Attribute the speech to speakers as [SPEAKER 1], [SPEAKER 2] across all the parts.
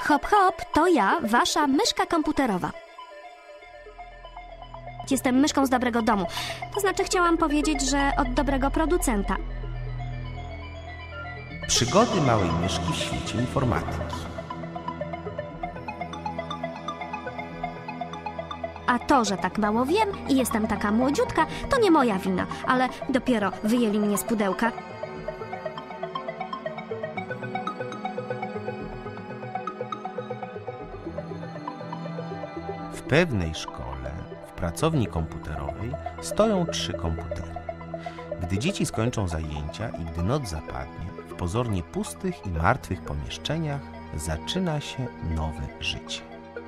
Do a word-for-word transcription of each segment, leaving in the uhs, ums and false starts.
[SPEAKER 1] Hop hop, to ja, wasza myszka komputerowa. Jestem myszką z dobrego domu. To znaczy chciałam powiedzieć, że od dobrego producenta.
[SPEAKER 2] Przygody małej myszki w świecie informatyki.
[SPEAKER 1] A to, że tak mało wiem i jestem taka młodziutka, to nie moja wina, ale dopiero wyjęli mnie z pudełka.
[SPEAKER 2] W pewnej szkole, w pracowni komputerowej, stoją trzy komputery. Gdy dzieci skończą zajęcia i gdy noc zapadnie, w pozornie pustych i martwych pomieszczeniach zaczyna się nowe życie.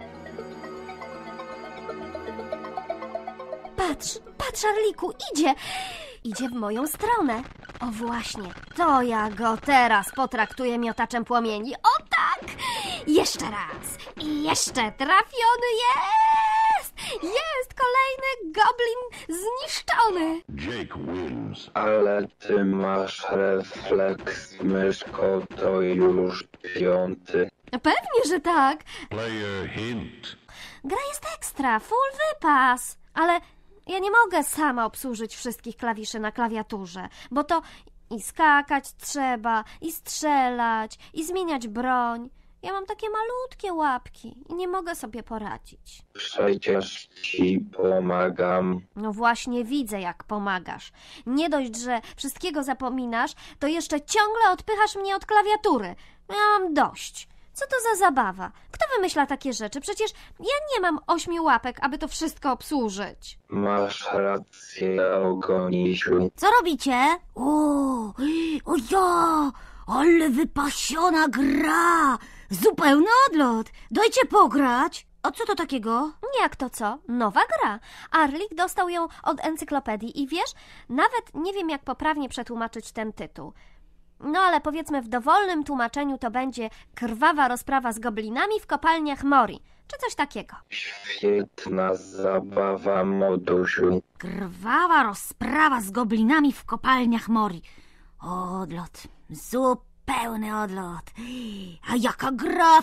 [SPEAKER 1] Patrz, patrz, Arliku, idzie! Idzie w moją stronę. O właśnie, to ja go teraz potraktuję miotaczem płomieni. O tak! Jeszcze raz! I jeszcze trafiony jest! Jest kolejny goblin zniszczony!
[SPEAKER 3] Jake wins. Ale ty masz refleks, myszko, to już piąty.
[SPEAKER 1] Pewnie, że tak.
[SPEAKER 3] Player hint.
[SPEAKER 1] Gra jest ekstra, full wypas. Ale ja nie mogę sama obsłużyć wszystkich klawiszy na klawiaturze, bo to i skakać trzeba, i strzelać, i zmieniać broń. Ja mam takie malutkie łapki i nie mogę sobie poradzić.
[SPEAKER 3] Przecież ci pomagam.
[SPEAKER 1] No właśnie widzę, jak pomagasz. Nie dość, że wszystkiego zapominasz, to jeszcze ciągle odpychasz mnie od klawiatury. Ja mam dość. Co to za zabawa? Kto wymyśla takie rzeczy? Przecież ja nie mam ośmiu łapek, aby to wszystko obsłużyć.
[SPEAKER 3] Masz rację, Ogonisiu.
[SPEAKER 1] Co robicie?
[SPEAKER 4] O, o ja, ale wypasiona gra! Zupełny odlot! Dajcie pograć! A co to takiego?
[SPEAKER 1] Jak to co? Nowa gra. Arlik dostał ją od encyklopedii i wiesz, nawet nie wiem, jak poprawnie przetłumaczyć ten tytuł. No ale powiedzmy w dowolnym tłumaczeniu to będzie krwawa rozprawa z goblinami w kopalniach Mori, czy coś takiego.
[SPEAKER 3] Świetna zabawa, modusiu.
[SPEAKER 4] Krwawa rozprawa z goblinami w kopalniach Mori. Odlot, zupełny odlot. A jaka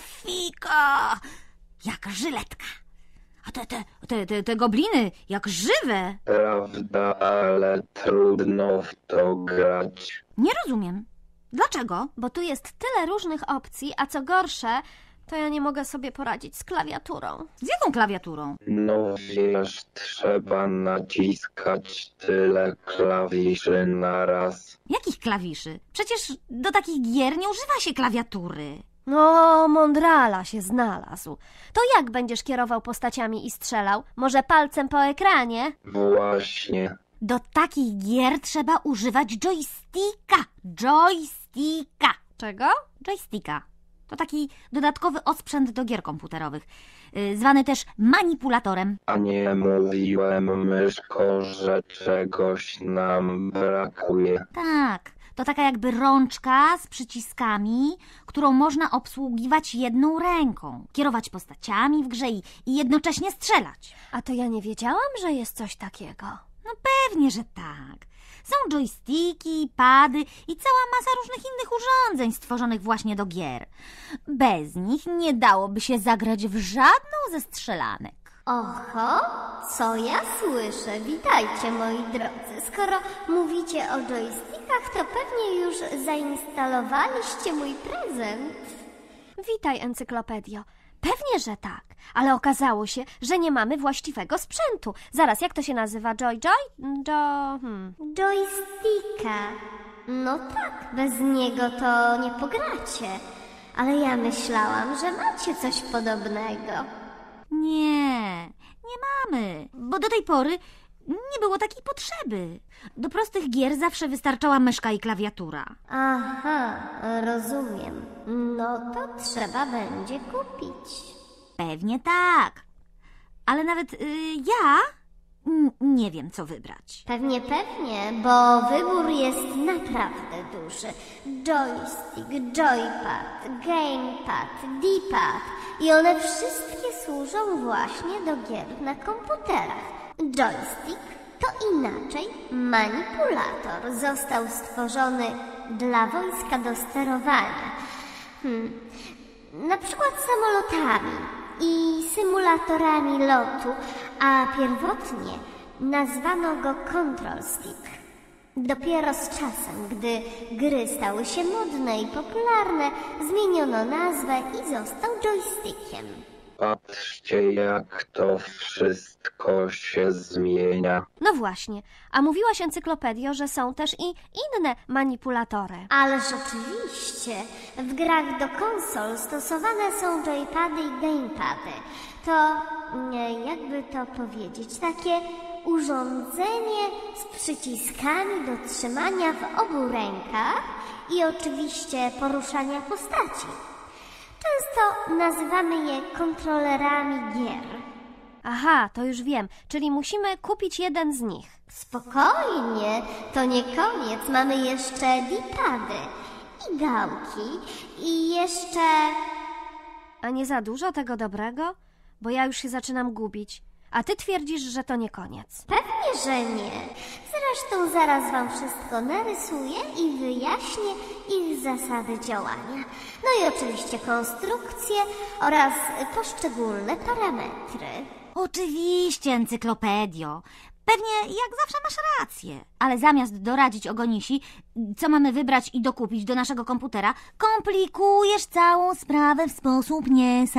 [SPEAKER 4] grafika! Jak żyletka. A te, te, te, te, te gobliny, jak żywe.
[SPEAKER 3] Prawda, ale trudno w to grać.
[SPEAKER 4] Nie rozumiem. Dlaczego?
[SPEAKER 1] Bo tu jest tyle różnych opcji, a co gorsze, to ja nie mogę sobie poradzić z klawiaturą.
[SPEAKER 4] Z jaką klawiaturą?
[SPEAKER 3] No wiesz, trzeba naciskać tyle klawiszy naraz.
[SPEAKER 4] Jakich klawiszy? Przecież do takich gier nie używa się klawiatury.
[SPEAKER 1] No, mądrala się znalazł. To jak będziesz kierował postaciami i strzelał? Może palcem po ekranie?
[SPEAKER 3] Właśnie.
[SPEAKER 4] Do takich gier trzeba używać joysticka. Joysticka.
[SPEAKER 1] Czego?
[SPEAKER 4] Joysticka. To taki dodatkowy osprzęt do gier komputerowych, yy, zwany też manipulatorem.
[SPEAKER 3] A nie mówiłem, myszko, że czegoś nam brakuje.
[SPEAKER 4] Tak, to taka jakby rączka z przyciskami, którą można obsługiwać jedną ręką, kierować postaciami w grze i, i jednocześnie strzelać.
[SPEAKER 1] A to ja nie wiedziałam, że jest coś takiego.
[SPEAKER 4] No pewnie, że tak. Są joysticki, pady i cała masa różnych innych urządzeń stworzonych właśnie do gier. Bez nich nie dałoby się zagrać w żadną ze strzelanek.
[SPEAKER 5] Oho, co ja słyszę? Witajcie, moi drodzy. Skoro mówicie o joystickach, to pewnie już zainstalowaliście mój prezent.
[SPEAKER 1] Witaj, encyklopedio. Pewnie, że tak, ale okazało się, że nie mamy właściwego sprzętu. Zaraz, jak to się nazywa? Joy Joy? Jo... Hmm.
[SPEAKER 5] Joysticka. No tak, bez niego to nie pogracie. Ale ja myślałam, że macie coś podobnego.
[SPEAKER 4] Nie, nie mamy, bo do tej pory nie było takiej potrzeby. Do prostych gier zawsze wystarczała myszka i klawiatura.
[SPEAKER 5] Aha, rozumiem. No to trzeba będzie kupić.
[SPEAKER 4] Pewnie tak, ale nawet y, ja n- nie wiem, co wybrać.
[SPEAKER 5] Pewnie, pewnie, bo wybór jest naprawdę duży. Joystick, joypad, gamepad, d-pad i one wszystkie służą właśnie do gier na komputerach. Joystick to inaczej manipulator. Został stworzony dla wojska do sterowania. Hmm. na przykład samolotami i symulatorami lotu, a pierwotnie nazwano go Control Stick. Dopiero z czasem, gdy gry stały się modne i popularne, zmieniono nazwę i został joystickiem.
[SPEAKER 3] Patrzcie, jak to wszystko się zmienia.
[SPEAKER 1] No właśnie, a mówiłaś Encyklopedio, że są też i inne manipulatory.
[SPEAKER 5] Ależ oczywiście, w grach do konsol stosowane są joypady i gamepady. To, nie, jakby to powiedzieć, takie urządzenie z przyciskami do trzymania w obu rękach i oczywiście poruszania postaci. Często nazywamy je kontrolerami gier.
[SPEAKER 1] Aha, to już wiem, czyli musimy kupić jeden z nich.
[SPEAKER 5] Spokojnie, to nie koniec. Mamy jeszcze D-pady i gałki i jeszcze...
[SPEAKER 1] A nie za dużo tego dobrego? Bo ja już się zaczynam gubić. A ty twierdzisz, że to nie koniec.
[SPEAKER 5] Pewnie, że nie. Zresztą zaraz wam wszystko narysuję i wyjaśnię ich zasady działania. No i oczywiście konstrukcje oraz poszczególne parametry.
[SPEAKER 4] Oczywiście, Encyklopedio. Pewnie jak zawsze masz rację. Ale zamiast doradzić Ogonisi, co mamy wybrać i dokupić do naszego komputera, komplikujesz całą sprawę w sposób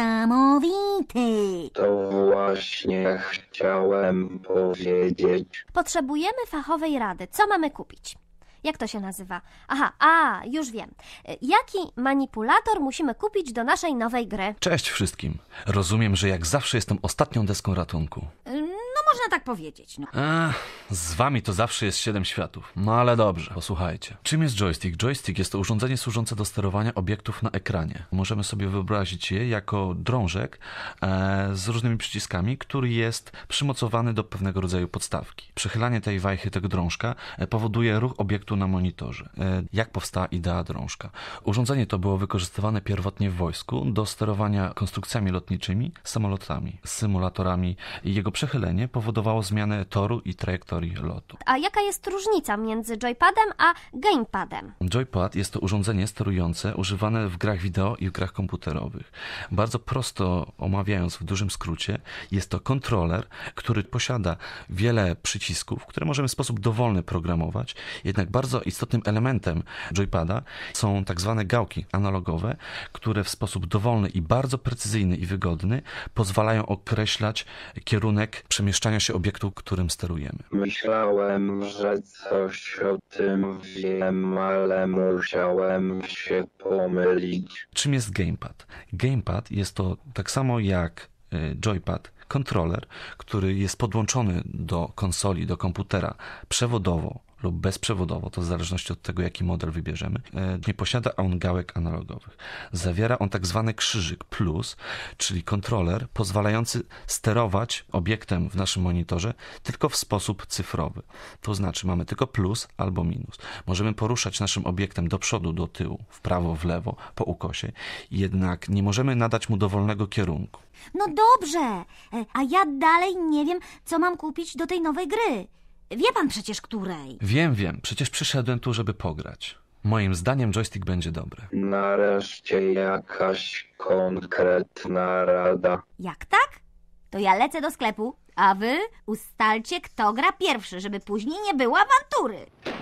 [SPEAKER 4] niesamowity.
[SPEAKER 3] To właśnie chciałem powiedzieć.
[SPEAKER 1] Potrzebujemy fachowej rady. Co mamy kupić? Jak to się nazywa? Aha, a, już wiem. Jaki manipulator musimy kupić do naszej nowej gry?
[SPEAKER 6] Cześć wszystkim. Rozumiem, że jak zawsze jestem ostatnią deską ratunku.
[SPEAKER 4] No można tak powiedzieć, no.
[SPEAKER 6] Ech, z wami to zawsze jest siedem światów. No ale dobrze, posłuchajcie. Czym jest joystick? Joystick jest to urządzenie służące do sterowania obiektów na ekranie. Możemy sobie wyobrazić je jako drążek e, z różnymi przyciskami, który jest przymocowany do pewnego rodzaju podstawki. Przechylanie tej wajchy, tego drążka e, powoduje ruch obiektu na monitorze. E, jak powstała idea drążka? Urządzenie to było wykorzystywane pierwotnie w wojsku do sterowania konstrukcjami lotniczymi, samolotami, symulatorami i jego przechylenie powodowało zmianę toru i trajektorii lotu.
[SPEAKER 1] A jaka jest różnica między joypadem a gamepadem?
[SPEAKER 6] Joypad jest to urządzenie sterujące używane w grach wideo i w grach komputerowych. Bardzo prosto omawiając w dużym skrócie, jest to kontroler, który posiada wiele przycisków, które możemy w sposób dowolny programować, jednak bardzo istotnym elementem joypada są tak zwane gałki analogowe, które w sposób dowolny i bardzo precyzyjny i wygodny pozwalają określać kierunek przemieszczania się obiektu, którym sterujemy.
[SPEAKER 3] Myślałem, że coś o tym wiem, ale musiałem się pomylić.
[SPEAKER 6] Czym jest gamepad? Gamepad jest to tak samo jak joypad, kontroler, który jest podłączony do konsoli, do komputera przewodowo lub bezprzewodowo, to w zależności od tego, jaki model wybierzemy. Nie posiada on gałek analogowych. Zawiera on tak zwany krzyżyk plus, czyli kontroler pozwalający sterować obiektem w naszym monitorze tylko w sposób cyfrowy. To znaczy mamy tylko plus albo minus. Możemy poruszać naszym obiektem do przodu, do tyłu, w prawo, w lewo, po ukosie, jednak nie możemy nadać mu dowolnego kierunku.
[SPEAKER 4] No dobrze, a ja dalej nie wiem, co mam kupić do tej nowej gry. Wie pan przecież której.
[SPEAKER 6] Wiem, wiem. Przecież przyszedłem tu, żeby pograć. Moim zdaniem joystick będzie dobry.
[SPEAKER 3] Nareszcie jakaś konkretna rada.
[SPEAKER 4] Jak tak? To ja lecę do sklepu, a wy ustalcie, kto gra pierwszy, żeby później nie było awantury.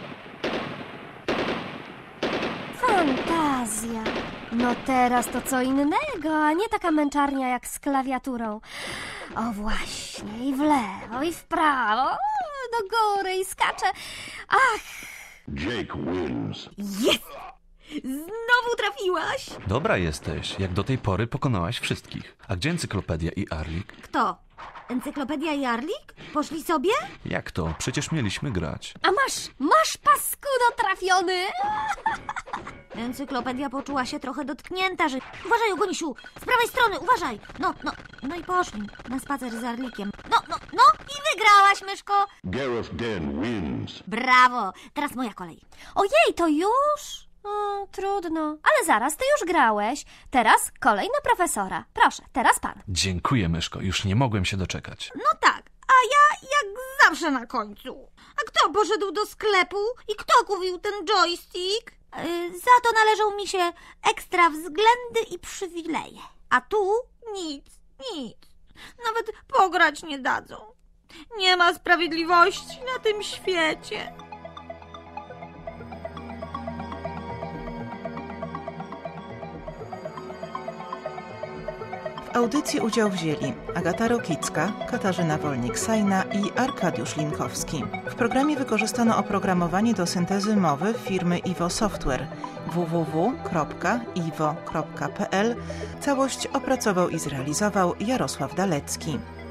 [SPEAKER 1] Fantazja. No teraz to co innego, a nie taka męczarnia jak z klawiaturą. O właśnie, i w lewo, i w prawo, do góry i skacze. Ach!
[SPEAKER 7] Jake wins.
[SPEAKER 4] Jest! Znowu trafiłaś!
[SPEAKER 6] Dobra jesteś, jak do tej pory pokonałaś wszystkich. A gdzie Encyklopedia i Arlik?
[SPEAKER 4] Kto? Encyklopedia i Arlik? Poszli sobie?
[SPEAKER 6] Jak to? Przecież mieliśmy grać.
[SPEAKER 1] A masz, masz paskudo trafiony!
[SPEAKER 4] Encyklopedia poczuła się trochę dotknięta, że... Uważaj, Ogonisiu! Z prawej strony, uważaj! No, no, no i poszli na spacer z Arlikiem. No, no, no i wygrałaś, myszko!
[SPEAKER 7] Gareth Den wins.
[SPEAKER 4] Brawo! Teraz moja kolej.
[SPEAKER 1] Ojej, to już? O, trudno. Ale zaraz, ty już grałeś. Teraz kolej na profesora. Proszę, teraz pan.
[SPEAKER 6] Dziękuję, myszko. Już nie mogłem się doczekać.
[SPEAKER 4] No tak, a ja jak zawsze na końcu. A kto poszedł do sklepu i kto kupił ten joystick? Yy, to należą mi się ekstra względy i przywileje. A tu nic, nic. Nawet pograć nie dadzą. Nie ma sprawiedliwości na tym świecie.
[SPEAKER 8] W audycji udział wzięli Agata Rokicka, Katarzyna Wolnik-Sajna i Arkadiusz Linkowski. W programie wykorzystano oprogramowanie do syntezy mowy firmy Iwo Software w w w kropka iwo kropka p l. Całość opracował i zrealizował Jarosław Dalecki.